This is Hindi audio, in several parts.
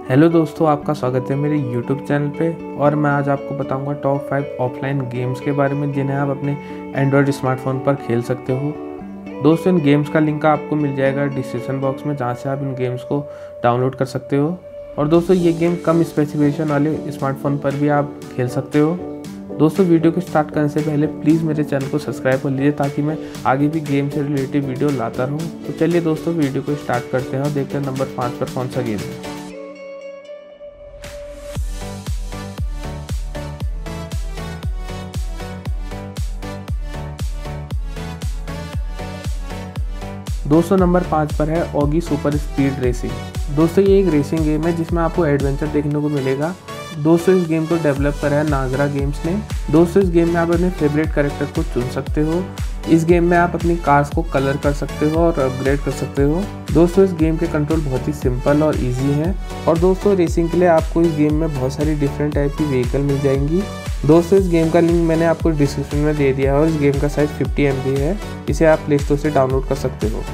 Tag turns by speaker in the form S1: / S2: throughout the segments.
S1: हेलो दोस्तों, आपका स्वागत है मेरे YouTube चैनल पे। और मैं आज आपको बताऊंगा टॉप 5 ऑफलाइन गेम्स के बारे में जिन्हें आप अपने एंड्रॉयड स्मार्टफोन पर खेल सकते हो। दोस्तों, इन गेम्स का लिंक आपको मिल जाएगा डिस्क्रिप्शन बॉक्स में, जहां से आप इन गेम्स को डाउनलोड कर सकते हो। और दोस्तों, ये गेम कम स्पेसिफिकेशन वाले स्मार्टफोन पर भी आप खेल सकते हो। दोस्तों, वीडियो को स्टार्ट करने से पहले प्लीज़ मेरे चैनल को सब्सक्राइब कर लीजिए, ताकि मैं आगे भी गेम से रिलेटेड वीडियो लाता रहूँ। तो चलिए दोस्तों, वीडियो को स्टार्ट करते हैं और देखते हैं नंबर 5 पर कौन सा गेम है। दोस्तों, नंबर 5 पर है ऑगी सुपर स्पीड रेसिंग। दोस्तों, ये एक रेसिंग गेम है जिसमें आपको एडवेंचर देखने को मिलेगा। दोस्तों, इस गेम को डेवलप करा है नाजरा गेम्स ने। दोस्तों, इस गेम में आप अपने फेवरेट कैरेक्टर को चुन सकते हो। इस गेम में आप अपनी कार्स को कलर कर सकते हो और अपग्रेड कर सकते हो। दोस्तों, इस गेम के कंट्रोल बहुत ही सिंपल और इजी हैं। और दोस्तों, रेसिंग के लिए आपको इस गेम में बहुत सारी डिफरेंट टाइप की व्हीकल मिल जाएंगी। दोस्तों, इस गेम का लिंक मैंने आपको डिस्क्रिप्शन में दे दिया है और इस गेम का साइज 50 MB है। इसे आप प्ले स्टोर से डाउनलोड कर सकते हो।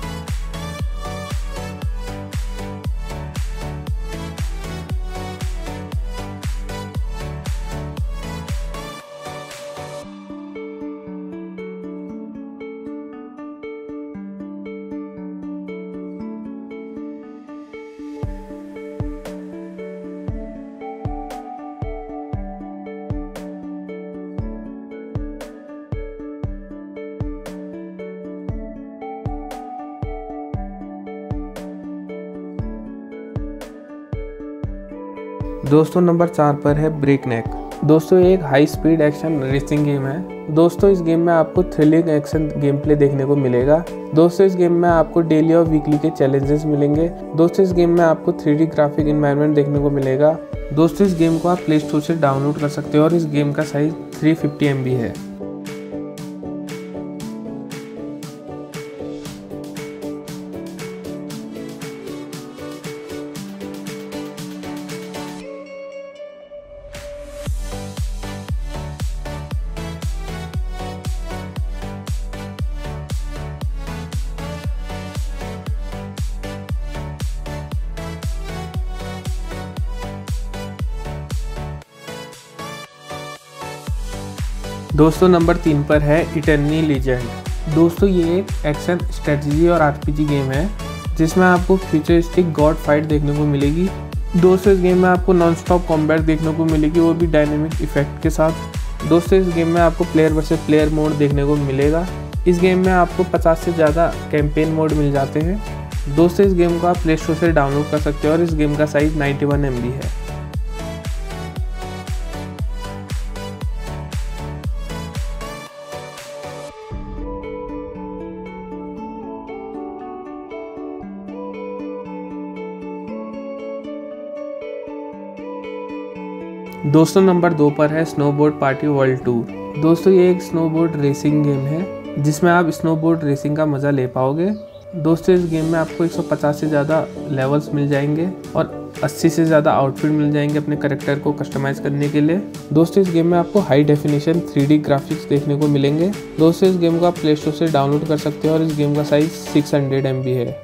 S1: दोस्तों, नंबर 4 पर है ब्रेक नेक। दोस्तों, ये एक high speed action racing game है। दोस्तों, इस गेम में आपको थ्रिलिंग एक्शन गेम प्ले देखने को मिलेगा। दोस्तों, इस गेम में आपको डेली और वीकली के चैलेंजेस मिलेंगे। दोस्तों, इस गेम में आपको 3D ग्राफिक एनवायरनमेंट देखने को मिलेगा। दोस्तों, इस गेम को आप प्ले स्टोर से डाउनलोड कर सकते हो और इस गेम का साइज 350 MB है। दोस्तों, नंबर 3 पर है इटर्नी लीजेंड। दोस्तों, ये एक एक्शन स्ट्रेटजी और RPG गेम है जिसमें आपको फ्यूचरिस्टिक गॉड फाइट देखने को मिलेगी। दोस्तों, इस गेम में आपको नॉन स्टॉप कॉम्बैट देखने को मिलेगी, वो भी डायनेमिक इफेक्ट के साथ। दोस्तों, इस गेम में आपको प्लेयर वर्सेस प्लेयर मोड देखने को मिलेगा। इस गेम में आपको 50 से ज़्यादा कैंपेन मोड मिल जाते हैं। दोस्तों, इस गेम को आप प्ले स्टोर से डाउनलोड कर सकते हो और इस गेम का साइज 91 MB है। दोस्तों, नंबर 2 पर है स्नोबोर्ड पार्टी वर्ल्ड टूर। दोस्तों, ये एक स्नोबोर्ड रेसिंग गेम है जिसमें आप स्नोबोर्ड रेसिंग का मज़ा ले पाओगे। दोस्तों, इस गेम में आपको 150 से ज़्यादा लेवल्स मिल जाएंगे और 80 से ज़्यादा आउटफिट मिल जाएंगे अपने कैरेक्टर को कस्टमाइज़ करने के लिए। दोस्तों, इस गेम में आपको हाई डेफिनेशन 3D ग्राफिक्स देखने को मिलेंगे। दोस्तों, इस गेम को आप प्ले स्टोर से डाउनलोड कर सकते हो और इस गेम का साइज 600 MB है।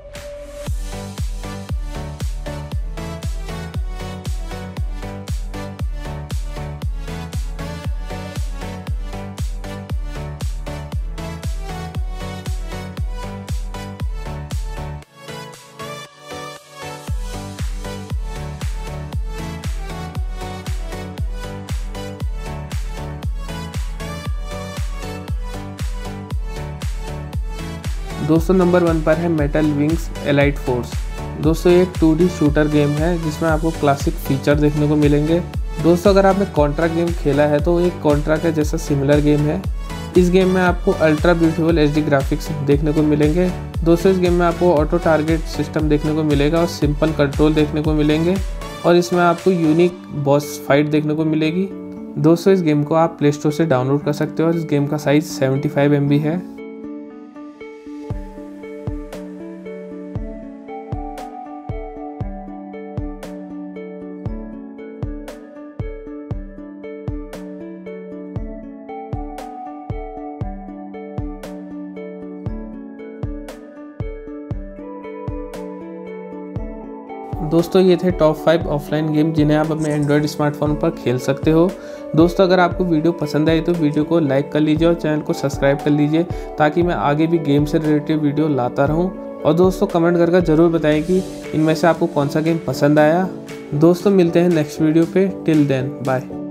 S1: दोस्तों, नंबर 1 पर है मेटल विंग्स एलाइट फोर्स। दोस्तों, ये एक 2D शूटर गेम है जिसमें आपको क्लासिक फीचर देखने को मिलेंगे। दोस्तों, अगर आपने कॉन्ट्रा गेम खेला है तो एक कॉन्ट्रा के जैसा सिमिलर गेम है। इस गेम में आपको अल्ट्रा ब्यूटीफुल HD ग्राफिक्स देखने को मिलेंगे। दोस्तों, इस गेम में आपको ऑटो टारगेट सिस्टम देखने को मिलेगा और सिंपल कंट्रोल देखने को मिलेंगे और इसमें आपको यूनिक बॉस फाइट देखने को मिलेगी। दोस्तों, इस गेम को आप प्ले स्टोर से डाउनलोड कर सकते हो और इस गेम का साइज 75 MB है। दोस्तों ये थे टॉप 5 ऑफलाइन गेम जिन्हें आप अपने एंड्रॉयड स्मार्टफोन पर खेल सकते हो। दोस्तों अगर आपको वीडियो पसंद आई तो वीडियो को लाइक कर लीजिए और चैनल को सब्सक्राइब कर लीजिए ताकि मैं आगे भी गेम से रिलेटेड वीडियो लाता रहूं। और दोस्तों कमेंट करके ज़रूर बताएं कि इनमें से आपको कौन सा गेम पसंद आया। दोस्तों मिलते हैं नेक्स्ट वीडियो पे। Till then bye.